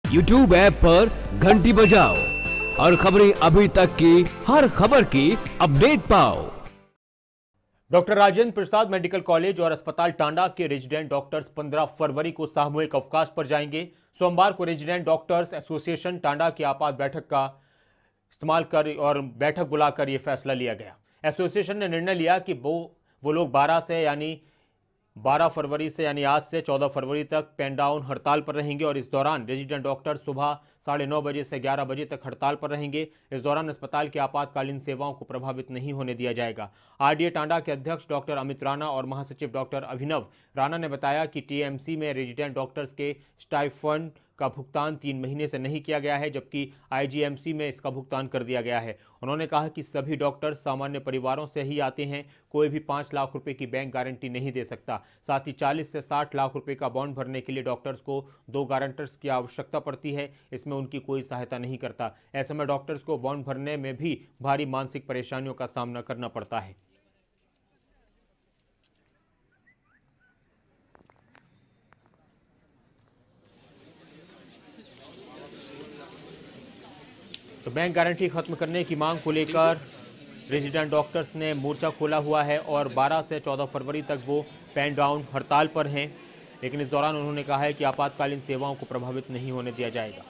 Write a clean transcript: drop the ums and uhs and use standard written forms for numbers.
YouTube app पर घंटी बजाओ और खबरें अभी तक की हर खबर की अपडेट पाओ। Doctor Rajendra Prasad medical college और अस्पताल टांडा के रेजिडेंट डॉक्टर्स 15 फरवरी को सामूहिक अवकाश पर जाएंगे। सोमवार को रेजिडेंट डॉक्टर्स एसोसिएशन टांडा की आपात बैठक का इस्तेमाल कर और बैठक बुलाकर यह फैसला लिया गया। एसोसिएशन ने निर्णय लिया कि वो लोग 12 फरवरी से यानी आज से 14 फरवरी तक पेन डाउन हड़ताल पर रहेंगे और इस दौरान रेजिडेंट डॉक्टर सुबह 9:30 बजे से 11 बजे तक हड़ताल पर रहेंगे। इस दौरान अस्पताल की आपातकालीन सेवाओं को प्रभावित नहीं होने दिया जाएगा। आरडीए टांडा के अध्यक्ष डॉक्टर अमित राणा और महासचिव डॉक्टर अभिनव राणा ने बताया कि टीएमसी में रेजिडेंट डॉक्टर्स के स्टाइफंड का भुगतान 3 महीने से नहीं किया गया है, जबकि आईजीएमसी में इसका भुगतान कर दिया गया है। उन्होंने कहा कि सभी डॉक्टर सामान्य परिवारों से ही आते हैं, कोई भी 5 लाख रुपए की बैंक गारंटी नहीं दे सकता। साथ ही 40 से 60 लाख रुपए का बॉन्ड भरने के लिए डॉक्टर्स को 2 गारंटर्स की आवश्यकता पड़ती है, इसमें उनकी कोई सहायता नहीं करता। ऐसे में डॉक्टर्स को बॉन्ड भरने में भी भारी मानसिक परेशानियों का सामना करना पड़ता है। तो बैंक गारंटी खत्म करने की मांग को लेकर रेजिडेंट डॉक्टर्स ने मोर्चा खोला हुआ है और 12 से 14 फरवरी तक वो पेन डाउन हड़ताल पर हैं, लेकिन इस दौरान उन्होंने कहा है कि आपातकालीन सेवाओं को प्रभावित नहीं होने दिया जाएगा।